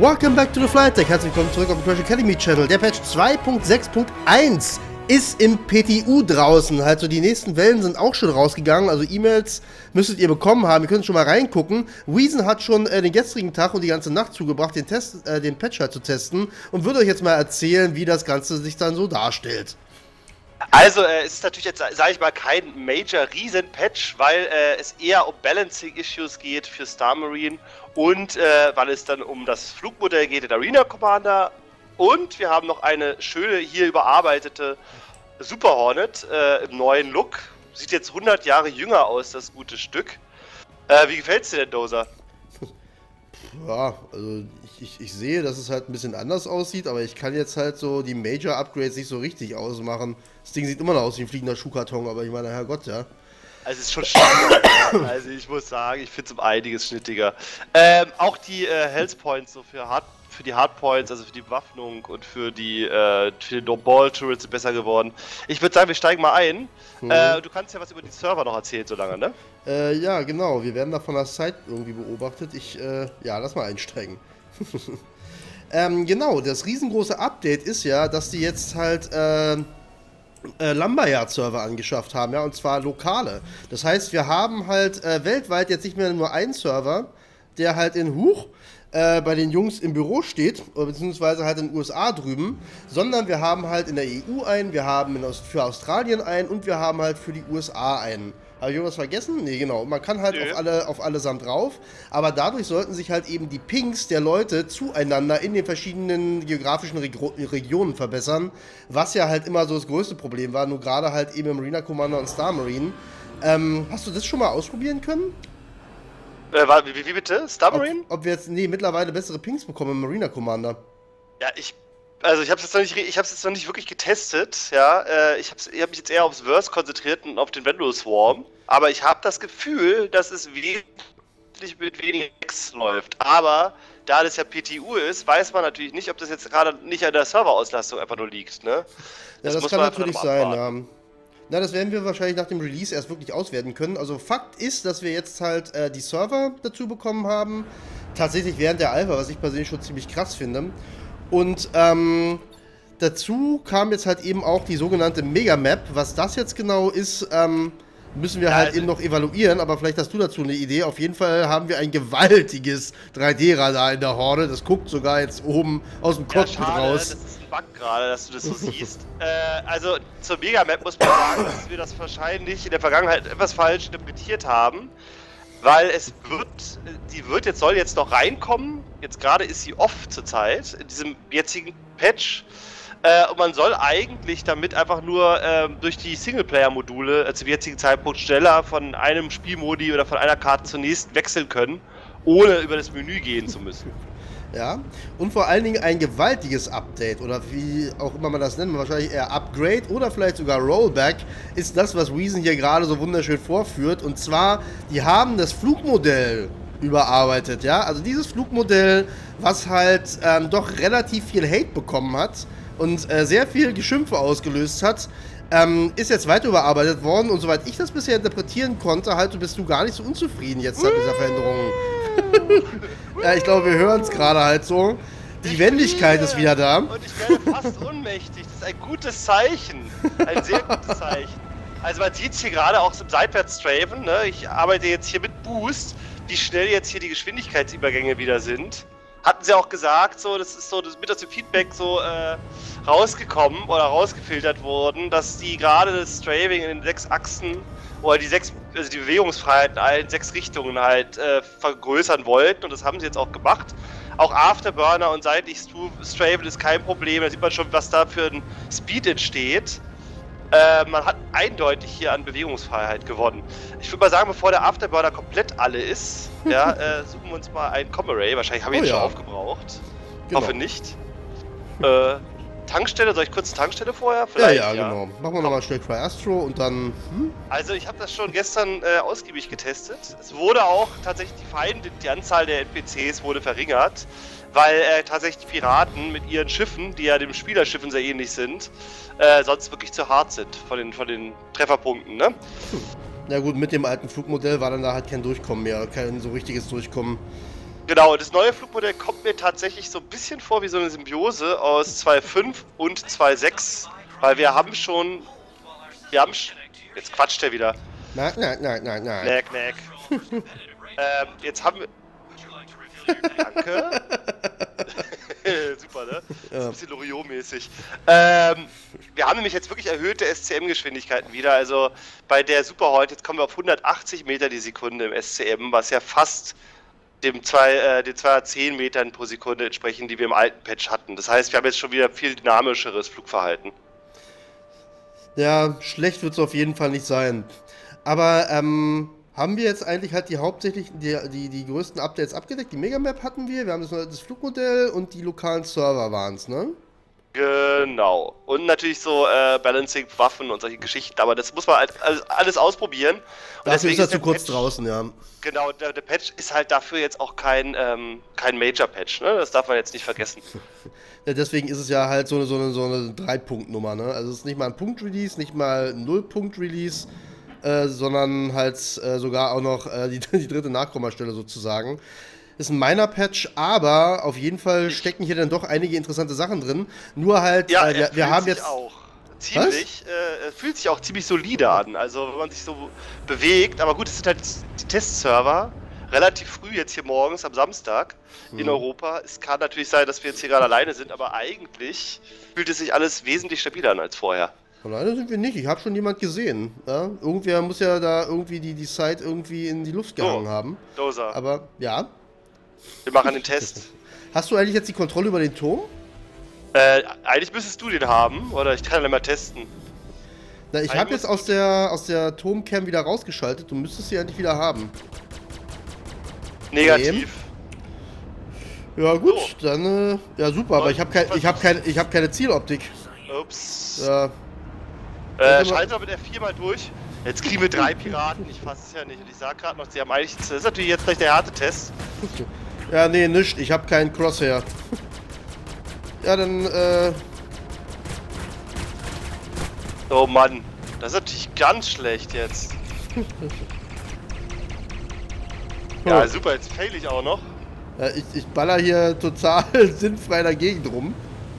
Welcome back to the Flight Deck. Herzlich willkommen zurück auf dem Crash Academy Channel. Der Patch 2.6.1 ist im PTU draußen. Also die nächsten Wellen sind auch schon rausgegangen. Also E-Mails müsstet ihr bekommen haben. Ihr könnt schon mal reingucken. Weason hat schon den gestrigen Tag und die ganze Nacht zugebracht, den Patch halt zu testen. Und würde euch jetzt mal erzählen, wie das Ganze sich dann so darstellt. Also es ist natürlich jetzt, sage ich mal, kein Major-Riesen-Patch, weil es eher um Balancing-Issues geht für Star Marine und weil es dann um das Flugmodell geht, den Arena Commander, und wir haben noch eine schöne, hier überarbeitete Super Hornet im neuen Look. Sieht jetzt 100 Jahre jünger aus, das gute Stück. Wie gefällt's dir denn, Dozer? Ja, also ich sehe, dass es halt ein bisschen anders aussieht, aber ich kann jetzt halt so die Major-Upgrades nicht so richtig ausmachen. Das Ding sieht immer noch aus wie ein fliegender Schuhkarton, aber ich meine, Herrgott, ja. Also es ist schon schade. Also ich muss sagen, ich finde es um einiges schnittiger. Auch die Health Points so für die Hardpoints, also für die Bewaffnung und für die No-Ball-Turrets sind besser geworden. Ich würde sagen, wir steigen mal ein. Du kannst ja was über die Server noch erzählen, so lange, ne? Ja, genau. Wir werden da von der Site irgendwie beobachtet. Ja, lass mal einsteigen. Genau, das riesengroße Update ist ja, dass die jetzt halt Lumberyard-Server angeschafft haben, ja, und zwar lokale. Das heißt, wir haben halt weltweit jetzt nicht mehr nur einen Server, der halt in bei den Jungs im Büro steht, beziehungsweise halt in den USA drüben, sondern wir haben halt in der EU einen, wir haben für Australien einen und wir haben halt für die USA einen. Habe ich irgendwas vergessen? Nee, genau. Man kann halt auf allesamt drauf, aber dadurch sollten sich halt eben die Pings der Leute zueinander in den verschiedenen geografischen Regionen verbessern, was ja halt immer so das größte Problem war, nur gerade halt eben im Arena Commander und Star Marine. Hast du das schon mal ausprobieren können? Wie bitte? Star Marine? Ob wir jetzt, mittlerweile bessere Pings bekommen im Arena Commander. Ja, ich habe es jetzt noch nicht wirklich getestet, ja. Ich hab mich jetzt eher aufs Verse konzentriert und auf den Vandal Swarm. Aber ich habe das Gefühl, dass es wesentlich mit weniger X läuft. Aber da das ja PTU ist, weiß man natürlich nicht, ob das jetzt gerade nicht an der Serverauslastung einfach nur liegt, ne? Ja, das kann natürlich sein, ja. Na, das werden wir wahrscheinlich nach dem Release erst wirklich auswerten können. Also Fakt ist, dass wir jetzt halt die Server dazu bekommen haben. Tatsächlich während der Alpha, was ich persönlich schon ziemlich krass finde. Und dazu kam jetzt halt eben auch die sogenannte Megamap. Was das jetzt genau ist, müssen wir halt eben noch evaluieren. Aber vielleicht hast du dazu eine Idee. Auf jeden Fall haben wir ein gewaltiges 3D-Radar in der Horde. Das guckt sogar jetzt oben aus dem Cockpit raus. Das ist ein Bug gerade, dass du das so siehst. Also zur Megamap muss man sagen, dass wir das wahrscheinlich in der Vergangenheit etwas falsch interpretiert haben. Weil soll jetzt noch reinkommen. Jetzt gerade ist sie off zurzeit, in diesem jetzigen Patch. Und man soll eigentlich damit einfach nur durch die Singleplayer-Module zum jetzigen Zeitpunkt schneller von einem Spielmodi oder von einer Karte zur nächsten wechseln können, ohne über das Menü gehen zu müssen. Ja, und vor allen Dingen ein gewaltiges Update, oder wie auch immer man das nennt, wahrscheinlich eher Upgrade oder vielleicht sogar Rollback, ist das, was Weason hier gerade so wunderschön vorführt. Und zwar, die haben das Flugmodell überarbeitet, ja, also dieses Flugmodell, was halt doch relativ viel Hate bekommen hat und sehr viel Geschimpfe ausgelöst hat, ist jetzt weiter überarbeitet worden, und soweit ich das bisher interpretieren konnte, halt, bist du gar nicht so unzufrieden jetzt mit dieser Veränderung. Ja, ich glaube, wir hören es gerade halt so. Die Wendigkeit ist wieder da. Und ich werde fast ohnmächtig. Das ist ein gutes Zeichen. Ein sehr gutes Zeichen. Also man sieht es hier gerade auch im Seitwärtsstrafen, ne? Ich arbeite jetzt hier mit Boost, wie schnell jetzt hier die Geschwindigkeitsübergänge wieder sind. Hatten sie auch gesagt, so, das ist so mit aus dem Feedback so rausgekommen oder rausgefiltert worden, dass die gerade das Strafing in den 6 Achsen oder die Bewegungsfreiheit in allen 6 Richtungen halt vergrößern wollten, und das haben sie jetzt auch gemacht. Auch Afterburner und seitlich Strafen ist kein Problem, da sieht man schon, was da für ein Speed entsteht. Man hat eindeutig hier an Bewegungsfreiheit gewonnen. Ich würde mal sagen, bevor der Afterburner komplett alle ist, ja, suchen wir uns mal einen Comarray. Wahrscheinlich habe ich ihn schon aufgebraucht. Genau. Hoffe nicht. Tankstelle, soll ich kurz eine Tankstelle vorher? Vielleicht, ja, genau. Machen wir nochmal schnell Cry-Astro und dann... Also ich habe das schon gestern ausgiebig getestet. Es wurde auch tatsächlich die Anzahl der NPCs wurde verringert, weil tatsächlich die Piraten mit ihren Schiffen, die ja den Spielerschiffen sehr ähnlich sind, sonst wirklich zu hart sind von den Trefferpunkten, ne? Ja gut, mit dem alten Flugmodell war dann da halt kein Durchkommen mehr, kein so richtiges Durchkommen. Genau, das neue Flugmodell kommt mir tatsächlich so ein bisschen vor wie so eine Symbiose aus 2.5 und 2.6, weil jetzt quatscht er wieder. Nein. Nack. Jetzt haben wir... Danke. Super, ne? Das ist ein bisschen Loriot-mäßig. Wir haben nämlich jetzt wirklich erhöhte SCM-Geschwindigkeiten wieder. Also bei der Superhornet, jetzt kommen wir auf 180 Meter die Sekunde im SCM, was ja fast den 210 Metern pro Sekunde entsprechen, die wir im alten Patch hatten. Das heißt, wir haben jetzt schon wieder viel dynamischeres Flugverhalten. Ja, schlecht wird es auf jeden Fall nicht sein. Aber haben wir jetzt eigentlich halt die größten Updates abgedeckt? Die Megamap hatten wir haben das Flugmodell und die lokalen Server waren es, ne? Genau. Und natürlich so Balancing, Waffen und solche Geschichten, aber das muss man halt alles ausprobieren. Und dafür ist er zu kurz draußen, ja. Genau, der Patch ist halt dafür jetzt auch kein Major-Patch, ne? Das darf man jetzt nicht vergessen. Ja, deswegen ist es ja halt so eine 3-Punkt-Nummer, ne? Also es ist nicht mal ein Punkt-Release, nicht mal ein 0-Punkt-Release, sondern halt sogar auch noch die dritte Nachkommastelle sozusagen. Ist ein Minor-Patch, aber auf jeden Fall stecken hier dann doch einige interessante Sachen drin. Nur halt, ja, wir haben jetzt... Fühlt sich auch ziemlich solide an, also wenn man sich so bewegt, aber gut, es sind halt die Testserver, relativ früh jetzt hier morgens am Samstag in Europa. Es kann natürlich sein, dass wir jetzt hier gerade alleine sind, aber eigentlich fühlt es sich alles wesentlich stabiler an als vorher. Alleine sind wir nicht, ich habe schon jemand gesehen. Ja? Irgendwer muss ja da irgendwie die Site irgendwie in die Luft gehangen haben. Dozer. Aber, ja. Wir machen den Test. Hast du eigentlich jetzt die Kontrolle über den Turm? Eigentlich müsstest du den haben, oder ich kann den mal testen. Na, ich habe jetzt aus der Turmcam wieder rausgeschaltet, du müsstest sie eigentlich wieder haben. Negativ. Ja gut, so. Dann, ja super, aber ich habe keine Zieloptik. Ups. Ja. Schalten wir mit F4 mal durch. Jetzt kriegen wir 3 Piraten, ich fasse es ja nicht. Und ich sag gerade noch, sie haben eigentlich... Das ist natürlich jetzt gleich der harte Test. Ja, nee, nischt, ich habe keinen Crosshair. Ja, dann, Oh Mann, das ist natürlich ganz schlecht jetzt. Ja, super, jetzt fail ich auch noch. Ja, ich baller hier total sinnfrei in der Gegend rum.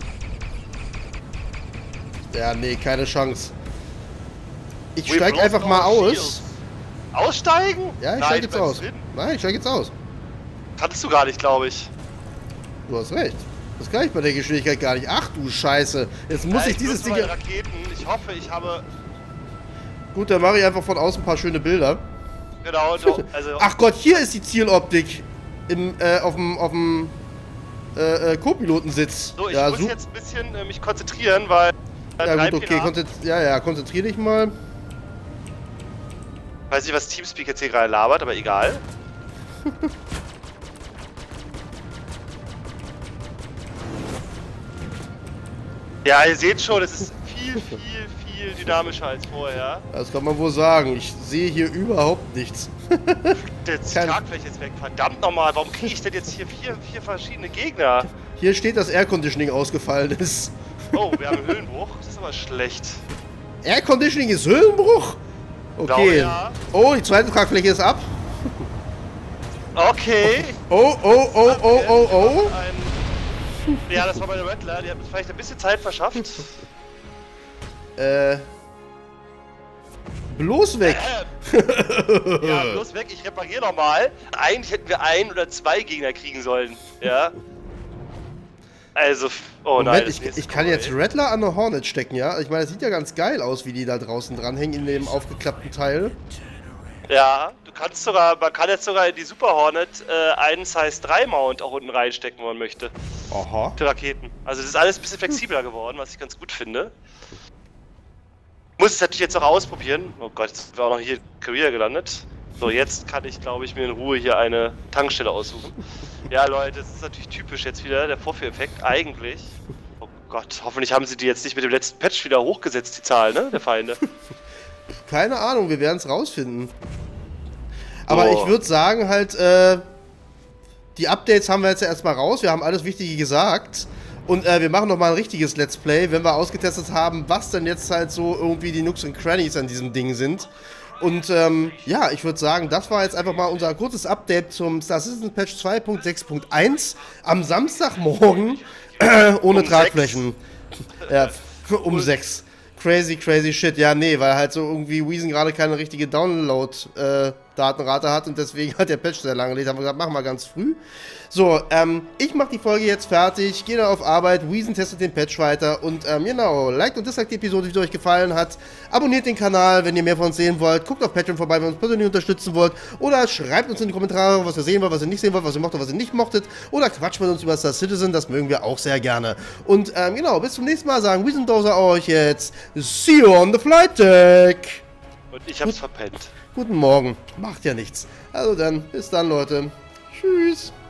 Ja, nee, keine Chance. Ich steig einfach mal aus. Aussteigen? Ja, ich steig jetzt aus. Nein, ich steig jetzt aus. Kannst du gar nicht, glaube ich. Du hast recht. Das kann ich bei der Geschwindigkeit gar nicht. Ach du Scheiße. Jetzt muss ich dieses Ding... Raketen. Ich hoffe, ich habe... Gut, dann mache ich einfach von außen ein paar schöne Bilder. Genau, also... Ach Gott, hier ist die Zieloptik. Auf dem Co-Pilotensitz. So, ich muss jetzt ein bisschen mich konzentrieren, weil... Ja gut, okay, konzentrier dich mal. Weiß nicht, was Teamspeak jetzt hier gerade labert, aber egal. Ja, ihr seht schon, es ist viel dynamischer als vorher. Das kann man wohl sagen. Ich sehe hier überhaupt nichts. Die Tragfläche ist weg. Verdammt nochmal, warum kriege ich denn jetzt hier vier verschiedene Gegner? Hier steht, dass Airconditioning ausgefallen ist. Oh, wir haben einen Höhenbruch. Das ist aber schlecht. Airconditioning ist Höhenbruch? Okay. Ja. Oh, die zweite Tragfläche ist ab. Okay. Oh. Ja, das war meine Rattler. Die hat mir vielleicht ein bisschen Zeit verschafft. Bloß weg. Ja, bloß weg. Ich repariere nochmal. Eigentlich hätten wir 1 oder 2 Gegner kriegen sollen. Ja. Also, oh Moment, nein. ich kann jetzt Rattler an der Hornet stecken, ja? Ich meine, das sieht ja ganz geil aus, wie die da draußen dranhängen in dem aufgeklappten Teil. Ja, man kann jetzt sogar in die Super Hornet einen Size 3 Mount auch unten reinstecken, wenn man möchte. Aha. Die Raketen. Also das ist alles ein bisschen flexibler geworden, was ich ganz gut finde. Muss es natürlich jetzt noch ausprobieren. Oh Gott, jetzt sind wir auch noch hier in Korea gelandet. So, jetzt kann ich, glaube ich, mir in Ruhe hier eine Tankstelle aussuchen. Ja, Leute, das ist natürlich typisch jetzt wieder, der Vorführeffekt. Eigentlich. Oh Gott, hoffentlich haben sie die jetzt nicht mit dem letzten Patch wieder hochgesetzt, die Zahl, ne? Der Feinde. Keine Ahnung, wir werden es rausfinden. Aber ich würde sagen, halt, die Updates haben wir jetzt ja erstmal raus. Wir haben alles Wichtige gesagt. Und wir machen nochmal ein richtiges Let's Play, wenn wir ausgetestet haben, was denn jetzt halt so irgendwie die Nooks und Crannies an diesem Ding sind. Und ja, ich würde sagen, das war jetzt einfach mal unser kurzes Update zum Star Citizen Patch 2.6.1 am Samstagmorgen ohne Tragflächen. Ja, um 6. Crazy shit. Ja, nee, weil halt so irgendwie Weezn gerade keine richtige Download-Datenrate hat und deswegen hat der Patch sehr lange gelegt. Haben wir gesagt, machen wir ganz früh. So, ich mache die Folge jetzt fertig, gehe dann auf Arbeit, Weezn testet den Patch weiter und genau, liked und disliked die Episode, wie sie euch gefallen hat. Abonniert den Kanal, wenn ihr mehr von uns sehen wollt. Guckt auf Patreon vorbei, wenn ihr uns persönlich unterstützen wollt. Oder schreibt uns in die Kommentare, was ihr sehen wollt, was ihr nicht sehen wollt, was ihr mochtet, was ihr nicht mochtet. Oder quatscht mit uns über Star Citizen, das mögen wir auch sehr gerne. Und genau, bis zum nächsten Mal sagen Weezn Dozer euch jetzt see you on the flight deck. Und ich hab's verpennt. Guten Morgen, macht ja nichts. Also dann, bis dann Leute. Tschüss.